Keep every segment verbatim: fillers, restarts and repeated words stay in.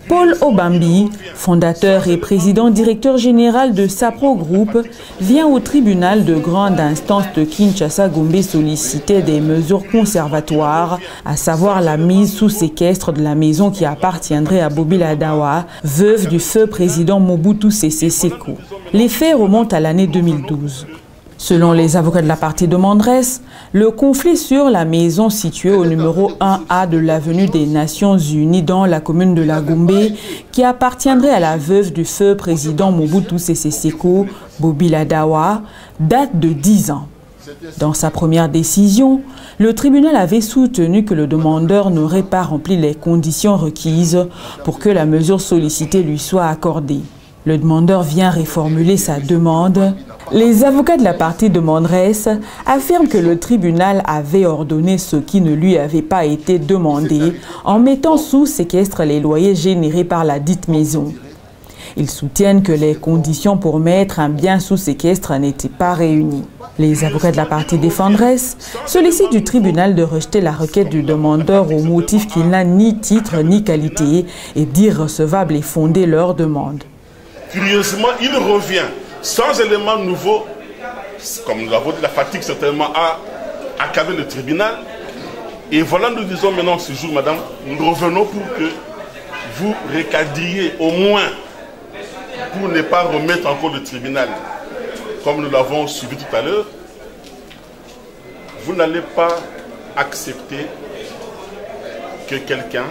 Paul Obambi, fondateur et président directeur général de Sapro Group, vient au tribunal de grande instance de Kinshasa-Gombe solliciter des mesures conservatoires, à savoir la mise sous séquestre de la maison qui appartiendrait à Bobi Ladawa, veuve du feu président Mobutu Sese Seko. Les faits remontent à l'année deux mille douze. Selon les avocats de la partie demanderesse, le conflit sur la maison située au numéro un A de l'avenue des Nations Unies dans la commune de la Gombe, qui appartiendrait à la veuve du feu président Mobutu Sese Seko, Bobi Ladawa, date de dix ans. Dans sa première décision, le tribunal avait soutenu que le demandeur n'aurait pas rempli les conditions requises pour que la mesure sollicitée lui soit accordée. Le demandeur vient réformuler sa demande. Les avocats de la partie demanderesse affirment que le tribunal avait ordonné ce qui ne lui avait pas été demandé en mettant sous séquestre les loyers générés par la dite maison. Ils soutiennent que les conditions pour mettre un bien sous séquestre n'étaient pas réunies. Les avocats de la partie défenderesse sollicitent du tribunal de rejeter la requête du demandeur au motif qu'il n'a ni titre ni qualité et d'irrecevable et fonder leur demande. Curieusement, il revient sans éléments nouveaux, comme nous l'avons dit, la fatigue certainement a accablé le tribunal. Et voilà, nous disons maintenant ce jour, madame, nous revenons pour que vous recadriez au moins, pour ne pas remettre encore le tribunal, comme nous l'avons suivi tout à l'heure. Vous n'allez pas accepter que quelqu'un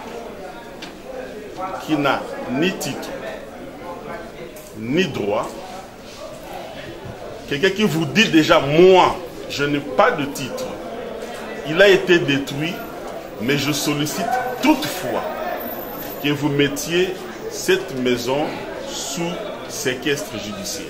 qui n'a ni titre, ni droit, quelqu'un qui vous dit déjà, moi, je n'ai pas de titre, il a été détruit, mais je sollicite toutefois que vous mettiez cette maison sous séquestre judiciaire.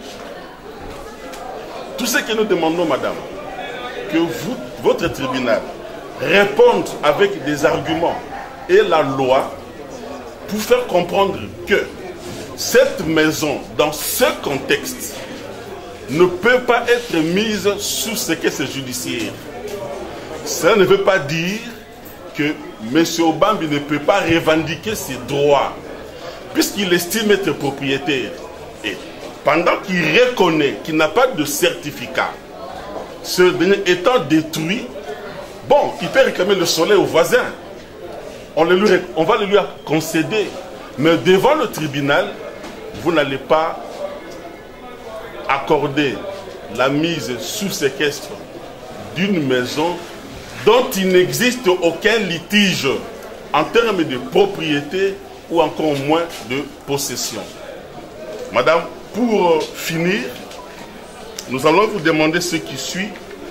Tout ce que nous demandons, madame, que vous, votre tribunal réponde avec des arguments et la loi pour faire comprendre que cette maison, dans ce contexte, ne peut pas être mise sous séquestre judiciaire. Ça ne veut pas dire que M. Obambi ne peut pas revendiquer ses droits, puisqu'il estime être propriétaire. Et pendant qu'il reconnaît qu'il n'a pas de certificat, ce dernier étant détruit, bon, il peut réclamer le soleil au voisin. On, le lui, on va le lui concéder. Mais devant le tribunal, vous n'allez pas accorder la mise sous séquestre d'une maison dont il n'existe aucun litige en termes de propriété ou encore moins de possession. Madame, pour finir, nous allons vous demander ce qui suit.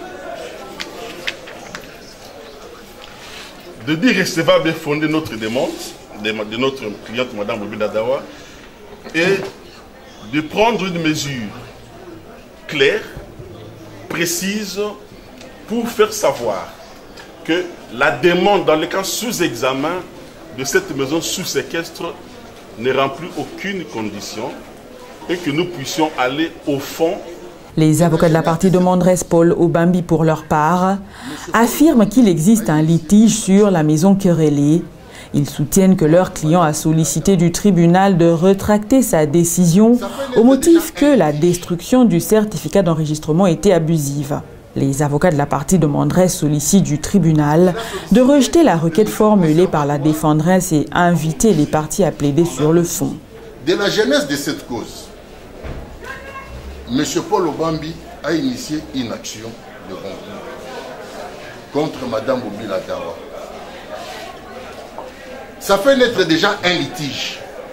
De dire recevable et fonder notre demande de notre cliente, Madame Bobi Ladawa, et de prendre une mesure claire, précise, pour faire savoir que la demande dans le cas sous examen de cette maison sous séquestre ne remplit aucune condition et que nous puissions aller au fond. Les avocats de la partie demanderesse Paul Obambi, pour leur part, affirment qu'il existe un litige sur la maison querellée. Ils soutiennent que leur client a sollicité du tribunal de rétracter sa décision au motif que la destruction du certificat d'enregistrement était abusive. Les avocats de la partie demanderesse sollicitent du tribunal de rejeter la requête formulée par la défenderesse et inviter les parties à plaider sur le fond. De la genèse de cette cause, M. Paul Obambi a initié une action de rencontre contre Mme Bobi Ladawa. Ça fait naître déjà un litige.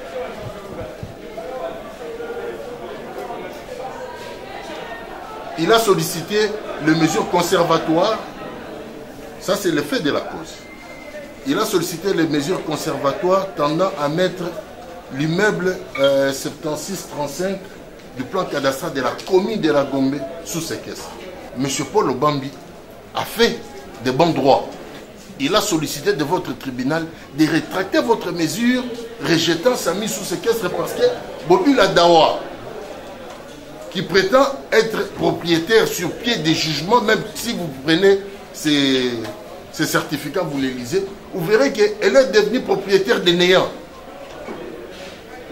Il a sollicité les mesures conservatoires. Ça, c'est le fait de la cause. Il a sollicité les mesures conservatoires tendant à mettre l'immeuble euh, soixante-seize trente-cinq du plan cadastral de la commune de la Gombe sous séquestre. M. Paul Obambi a fait de bons droits. Il a sollicité de votre tribunal de rétracter votre mesure rejetant sa mise sous séquestre parce que Bobi Ladawa, qui prétend être propriétaire sur pied des jugements, même si vous prenez ces, ces certificats, vous les lisez, vous verrez qu'elle est devenue propriétaire des néants.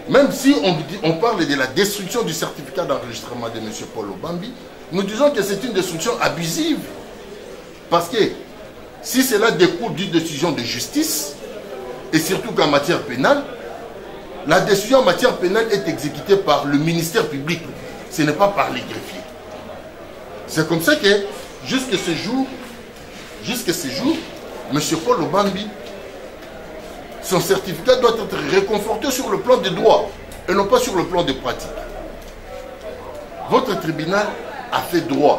même si on, on parle de la destruction du certificat d'enregistrement de M. Paul Obambi, nous disons que c'est une destruction abusive. Parce que si cela découle d'une décision de justice, et surtout qu'en matière pénale, la décision en matière pénale est exécutée par le ministère public. Ce n'est pas par les greffiers. C'est comme ça que, jusqu'à ce jour, jusqu'à ce jour, M. Paul Obambi, son certificat doit être réconforté sur le plan des droits et non pas sur le plan des pratiques. Votre tribunal a fait droit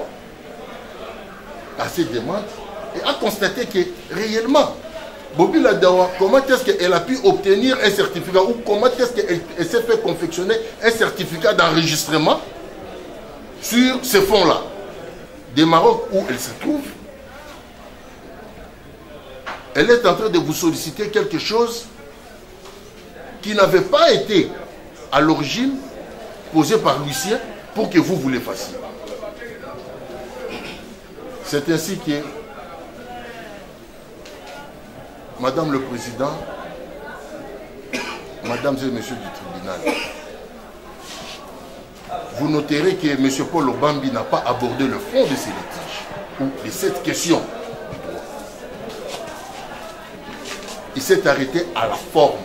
à ces demandes et a constaté que réellement, Bobila Dawa, comment est-ce qu'elle a pu obtenir un certificat ou comment est-ce qu'elle s'est fait confectionner un certificat d'enregistrement sur ces fonds-là. Des Maroc où elle se trouve, elle est en train de vous solliciter quelque chose qui n'avait pas été à l'origine posé par l'huissier pour que vous vous le fassiez. C'est ainsi que, Madame le Président, Mesdames et Messieurs du tribunal, vous noterez que M. Paul Obambi n'a pas abordé le fond de ces litiges ou de cette question du droit. Il s'est arrêté à la forme.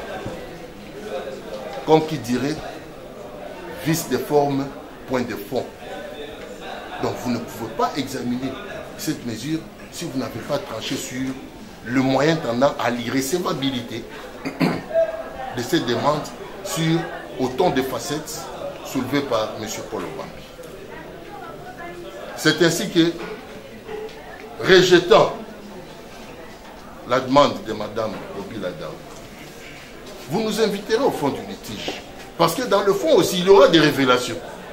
Comme qui dirait, vice de forme, point de fond. Donc vous ne pouvez pas examiner cette mesure si vous n'avez pas tranché sur le moyen tendant à l'irrécevabilité de cette demande sur autant de facettes soulevées par M. Paul Obambi. C'est ainsi que, rejetant la demande de Mme Bobila Dawa, vous nous inviterez au fond du litige. Parce que dans le fond aussi, il y aura des révélations.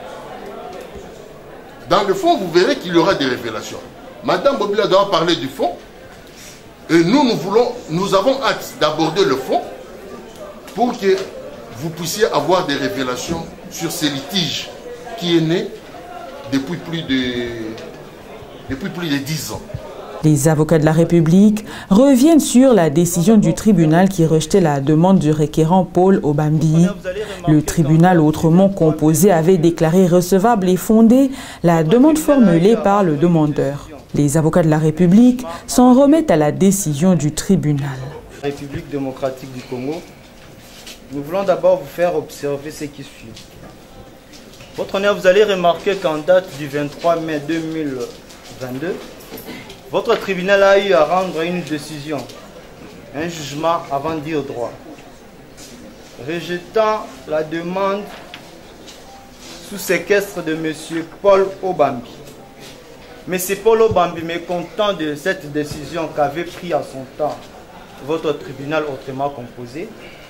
Dans le fond, vous verrez qu'il y aura des révélations. Mme Bobila Dawa parlait du fond. Et nous, nous, voulons, nous avons hâte d'aborder le fond pour que vous puissiez avoir des révélations sur ces litiges qui est né depuis plus de, depuis plus de dix ans. Les avocats de la République reviennent sur la décision du tribunal qui rejetait la demande du requérant Paul Obambi. Le tribunal autrement composé avait déclaré recevable et fondée la demande formulée par le demandeur. Les avocats de la République s'en remettent à la décision du tribunal. République démocratique du Congo, nous voulons d'abord vous faire observer ce qui suit. Votre honneur, vous allez remarquer qu'en date du vingt-trois mai deux mille vingt-deux, votre tribunal a eu à rendre une décision, un jugement avant de dire droit, rejetant la demande sous séquestre de M. Paul Obambi. M. Paul Obambi, mécontent de cette décision qu'avait prise à son temps votre tribunal autrement composé,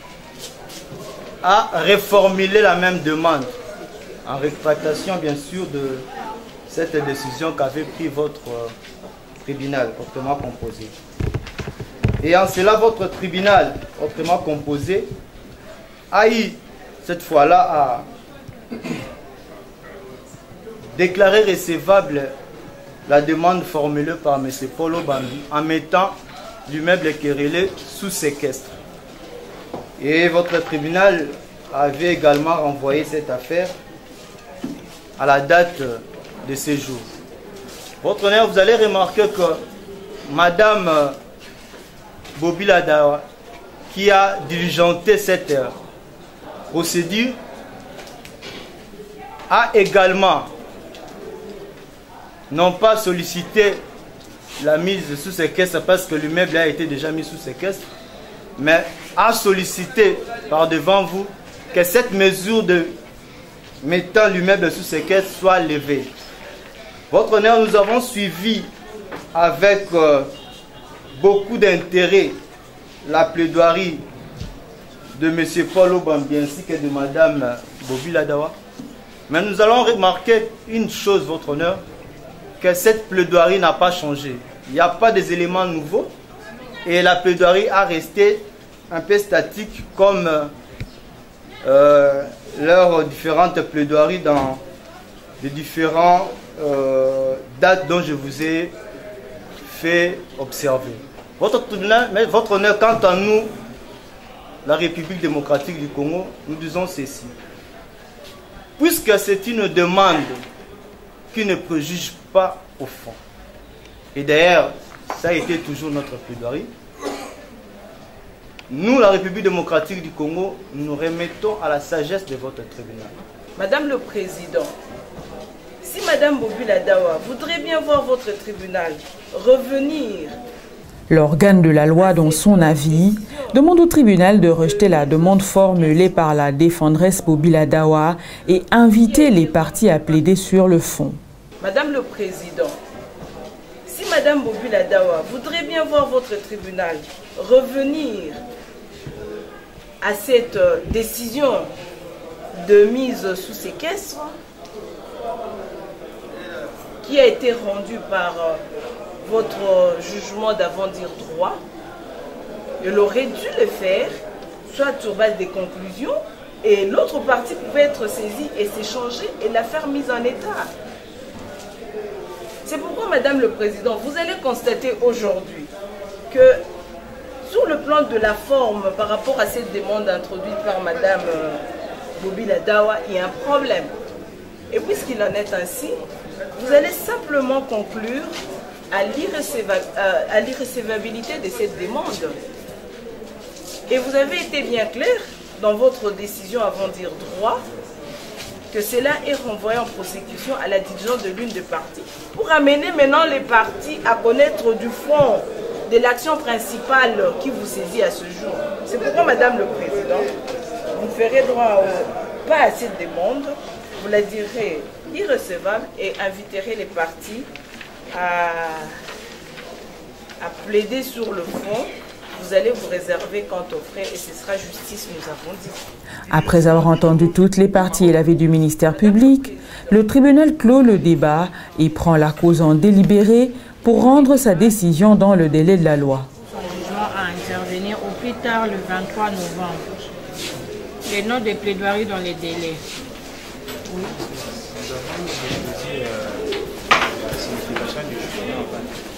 a reformulé la même demande en rétractation bien sûr de cette décision qu'avait prise votre tribunal autrement composé. Et en cela, votre tribunal autrement composé a eu cette fois-là à déclarer recevable la demande formulée par M. Paul Obambi en mettant l'immeuble querellé sous séquestre. Et votre tribunal avait également renvoyé cette affaire à la date de ce jour. Votre honneur, vous allez remarquer que Mme Bobila Dawa, qui a diligenté cette procédure, a également non pas sollicité la mise sous séquestre parce que l'immeuble a été déjà mis sous séquestre, mais a sollicité par devant vous que cette mesure de mettant l'immeuble sous séquestre soit levée. Votre honneur, nous avons suivi avec euh, beaucoup d'intérêt la plaidoirie de M. Paul Obambi ainsi que de Mme Bobila Dawa. Mais nous allons remarquer une chose, votre honneur, que cette plaidoirie n'a pas changé. Il n'y a pas des éléments nouveaux et la plaidoirie a resté un peu statique comme euh, leurs différentes plaidoiries dans les différentes euh, dates dont je vous ai fait observer. Votre tribunal, mais votre honneur, quant à nous, la République démocratique du Congo, nous disons ceci. Puisque c'est une demande qui ne préjuge pas au fond. Et d'ailleurs, ça a été toujours notre plaidoirie. Nous, la République démocratique du Congo, nous nous remettons à la sagesse de votre tribunal. Madame le Président, si Madame Bobila Dawa voudrait bien voir votre tribunal revenir... L'organe de la loi, dans son avis, demande au tribunal de rejeter la demande formulée par la défendresse Bobila Dawa et inviter les parties à plaider sur le fond. Madame le Président, si Madame Bobila Dawa voudrait bien voir votre tribunal revenir à cette décision de mise sous séquestre qui a été rendue par votre jugement d'avant dire droit, elle aurait dû le faire, soit sur base des conclusions, et l'autre partie pouvait être saisie et s'échanger et l'affaire mise en état. C'est pourquoi, Madame le Président, vous allez constater aujourd'hui que sur le plan de la forme par rapport à cette demande introduite par Madame Bobila Dawa, il y a un problème. Et puisqu'il en est ainsi, vous allez simplement conclure à l'irrécevabilité de cette demande. Et vous avez été bien clair dans votre décision avant dire droit que cela est renvoyé en prosécution à la diligence de l'une des parties pour amener maintenant les parties à connaître du fond de l'action principale qui vous saisit à ce jour. C'est pourquoi, Madame le Président, vous ferez droit au, pas à cette demande, vous la direz irrecevable et inviterez les parties À, à plaider sur le fond. Vous allez vous réserver quant aux frais et ce sera justice, nous avons dit. Après avoir entendu toutes les parties et l'avis du ministère public, le tribunal clôt le débat et prend la cause en délibéré pour rendre sa décision dans le délai de la loi. Son jugement à intervenir au plus tard le vingt-trois novembre. Les notes de plaidoirie dans les délais. Oui. Nous avons déposé euh, la signification du jugement en fait.